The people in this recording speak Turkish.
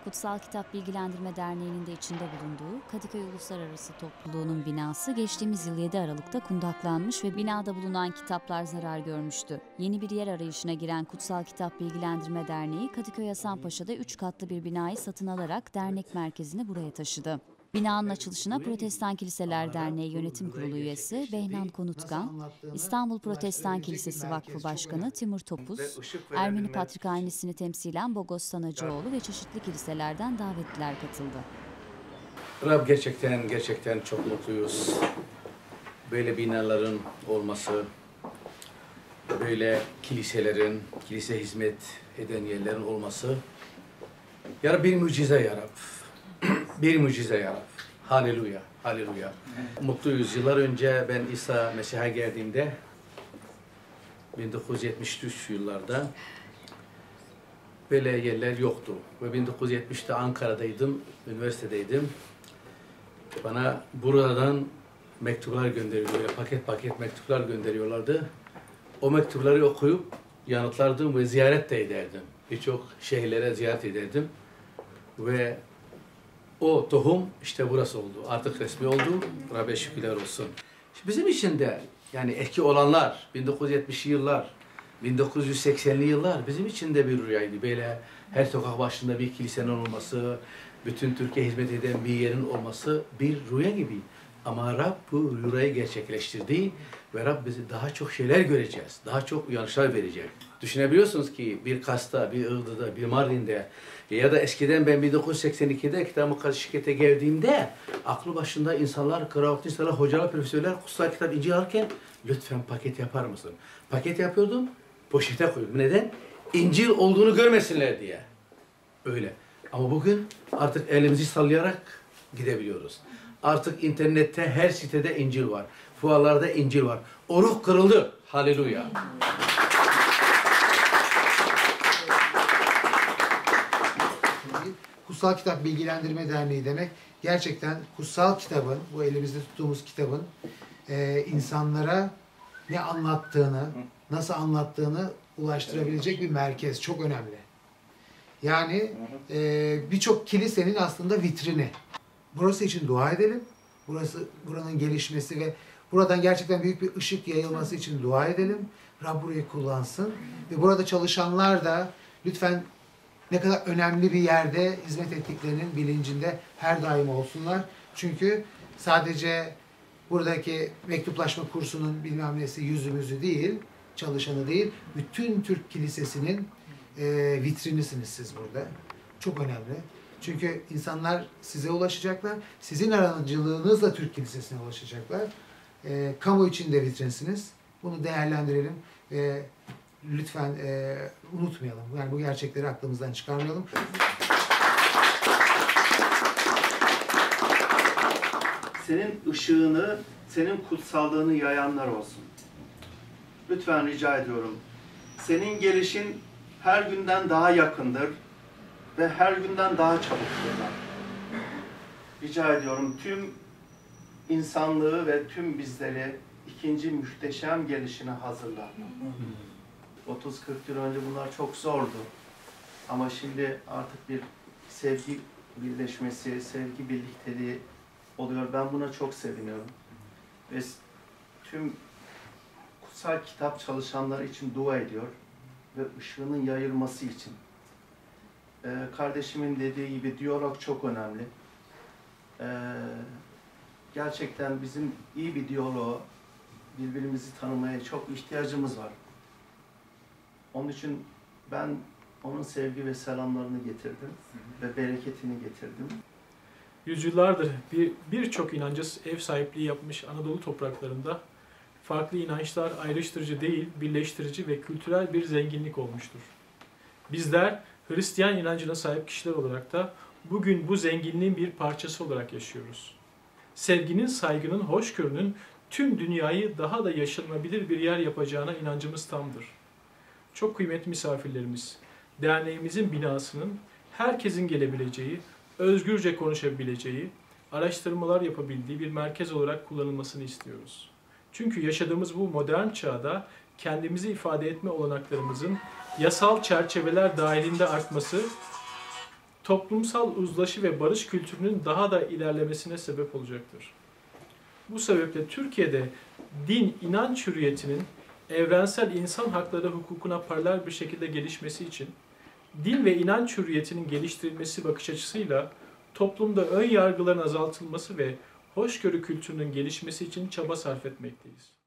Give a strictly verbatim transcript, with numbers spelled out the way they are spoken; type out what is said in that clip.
Kutsal Kitap Bilgilendirme Derneği'nin de içinde bulunduğu Kadıköy Uluslararası Topluluğu'nun binası geçtiğimiz yıl yedi Aralık'ta kundaklanmış ve binada bulunan kitaplar zarar görmüştü. Yeni bir yer arayışına giren Kutsal Kitap Bilgilendirme Derneği, Kadıköy Hasanpaşa'da üç katlı bir binayı satın alarak dernek merkezini buraya taşıdı. Binanın açılışına Protestan Kiliseler Derneği Yönetim Kurulu üyesi Beynan Konutkan, İstanbul Protestan Kilisesi Vakfı Başkanı Timur Topuz, Ermeni Patrikhanesi'ni temsilen Bogos Sanacıoğlu ve çeşitli kiliselerden davetliler katıldı. Rab gerçekten gerçekten çok mutluyuz. Böyle binaların olması, böyle kiliselerin, kilise hizmet eden yerlerin olması, ya Rab bir mucize ya Rab. Bir mucize ya Rab. Haleluya, haleluya. Mutluyuz. Yıllar önce ben İsa Mesih'e geldiğimde bin dokuz yüz yetmiş üç yıllarda böyle yerler yoktu. Ve bin dokuz yüz yetmişte Ankara'daydım, üniversitedeydim. Bana buradan mektuplar gönderiyorlar, paket paket mektuplar gönderiyorlardı. O mektupları okuyup yanıtlardım ve ziyaret de ederdim. Birçok şehirlere ziyaret ederdim. Ve o tohum işte burası oldu. Artık resmi oldu. Rabbe şükürler olsun. Bizim için de yani eski olanlar, bin dokuz yüz yetmişli yıllar, bin dokuz yüz seksenli yıllar bizim için de bir rüyaydı. Böyle her sokak başında bir kilisenin olması, bütün Türkiye hizmet eden bir yerin olması bir rüya gibi. Ama Rab bu rüyayı gerçekleştirdi ve Rab bizi daha çok şeyler göreceğiz. Daha çok uyanışlar verecek. Düşünebiliyorsunuz ki bir Kars'ta, bir Iğdır'da, bir Mardin'de ya da eskiden ben bin dokuz yüz seksen ikide Kitab-ı Kadis şirkete geldiğimde aklı başında insanlar, kravatlı insanlar, hocalar, profesörler kutsal kitap İncil alırken lütfen paket yapar mısın? Paket yapıyordum, poşete koyuyordum. Neden? İncil olduğunu görmesinler diye. Öyle. Ama bugün artık elimizi sallayarak gidebiliyoruz. Artık internette her sitede İncil var. Fuarlarda İncil var. O ruh kırıldı. Haleluya. Kutsal Kitap Bilgilendirme Derneği demek gerçekten kutsal kitabın, bu elimizde tuttuğumuz kitabın e, insanlara ne anlattığını, nasıl anlattığını ulaştırabilecek bir merkez. Çok önemli. Yani e, birçok kilisenin aslında vitrini. Burası için dua edelim. Burası, buranın gelişmesi ve buradan gerçekten büyük bir ışık yayılması için dua edelim. Rab burayı kullansın. Ve burada çalışanlar da lütfen ne kadar önemli bir yerde hizmet ettiklerinin bilincinde her daim olsunlar. Çünkü sadece buradaki mektuplaşma kursunun bilmem nesi yüzümüzü değil, çalışanı değil, bütün Türk Kilisesi'nin e, vitrinisiniz siz burada. Çok önemli. Çünkü insanlar size ulaşacaklar. Sizin aracılığınızla Türk Kilisesi'ne ulaşacaklar. E, kamu için de vitrinsiniz. Bunu değerlendirelim ve lütfen e, unutmayalım. Yani bu gerçekleri aklımızdan çıkarmayalım. Senin ışığını, senin kutsallığını yayanlar olsun. Lütfen rica ediyorum. Senin gelişin her günden daha yakındır ve her günden daha çabukturlar. Rica ediyorum tüm insanlığı ve tüm bizleri ikinci muhteşem gelişine hazırla. otuz kırk yıl önce bunlar çok zordu. Ama şimdi artık bir sevgi birleşmesi, sevgi birlikteliği oluyor. Ben buna çok seviniyorum. Ve tüm kutsal kitap çalışanları için dua ediyor ve ışığının yayılması için. Ee, kardeşimin dediği gibi diyalog çok önemli. Ee, gerçekten bizim iyi bir diyaloğa, birbirimizi tanımaya çok ihtiyacımız var. Onun için ben onun sevgi ve selamlarını getirdim ve bereketini getirdim. Yüzyıllardır bir birçok inanca ev sahipliği yapmış Anadolu topraklarında farklı inançlar ayrıştırıcı değil, birleştirici ve kültürel bir zenginlik olmuştur. Bizler Hristiyan inancına sahip kişiler olarak da bugün bu zenginliğin bir parçası olarak yaşıyoruz. Sevginin, saygının, hoşgörünün tüm dünyayı daha da yaşanılabilir bir yer yapacağına inancımız tamdır. Çok kıymetli misafirlerimiz, derneğimizin binasının herkesin gelebileceği, özgürce konuşabileceği, araştırmalar yapabildiği bir merkez olarak kullanılmasını istiyoruz. Çünkü yaşadığımız bu modern çağda kendimizi ifade etme olanaklarımızın yasal çerçeveler dahilinde artması toplumsal uzlaşı ve barış kültürünün daha da ilerlemesine sebep olacaktır. Bu sebeple Türkiye'de din, inanç hürriyetinin evrensel insan hakları hukukuna paralel bir şekilde gelişmesi için din ve inanç hürriyetinin geliştirilmesi bakış açısıyla toplumda ön yargıların azaltılması ve hoşgörü kültürünün gelişmesi için çaba sarf etmekteyiz.